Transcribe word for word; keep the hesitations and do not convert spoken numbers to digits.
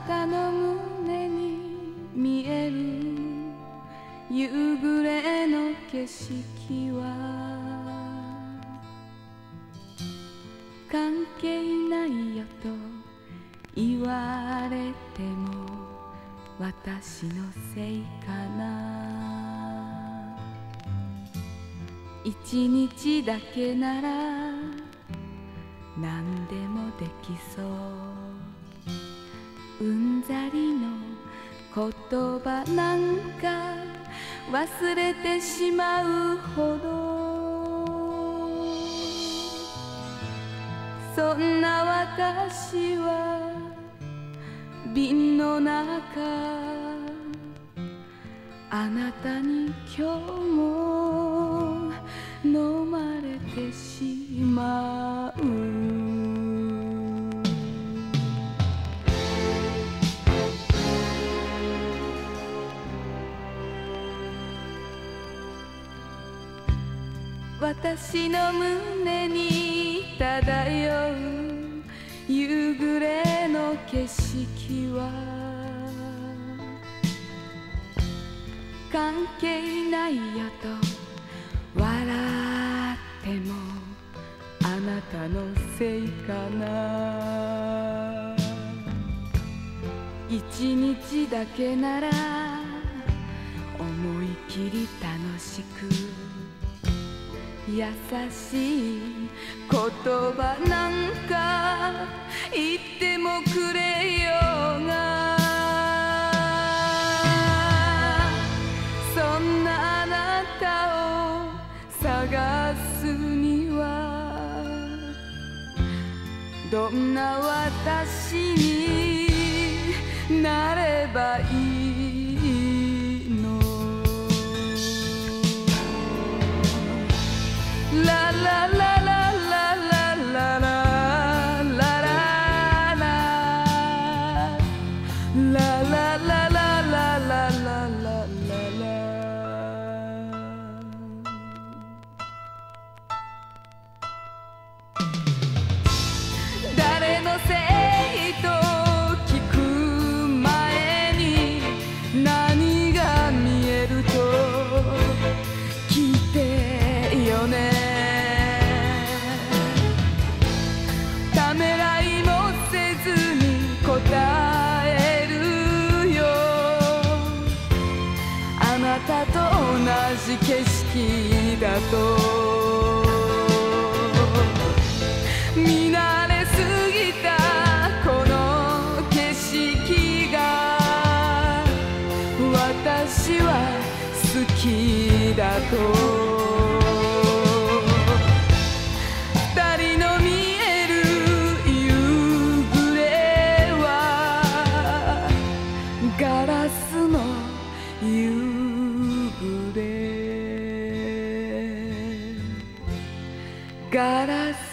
たの胸に見える夕暮れの景色は関係ないよと言われても私のせいかな。一日だけなら何でもできそう。うんざりの言葉なんか忘れてしまうほど、そんな私は瓶の中あなたに今日も飲まれてしまう。私の胸に漂う夕暮れの景色は関係ないよと笑ってもあなたのせいかな。一日だけなら思い切り楽しく優しい言葉なんか言ってもくれようが、そんなあなたを探すにはどんな私になればいいの。ララララララララララララララララ誰のせいと聞く前に何が見えると聞いてよね。ためらいもせずに答えるよ。あなたと同じ景色だと見慣れすぎたこの景色が私は好きだと。二人の見える夕暮れはガラスの夕暮れ、ガラス